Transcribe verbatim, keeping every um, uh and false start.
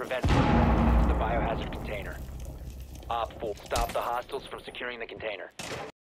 prevent the biohazard container. Op four, stop the hostiles from securing the container.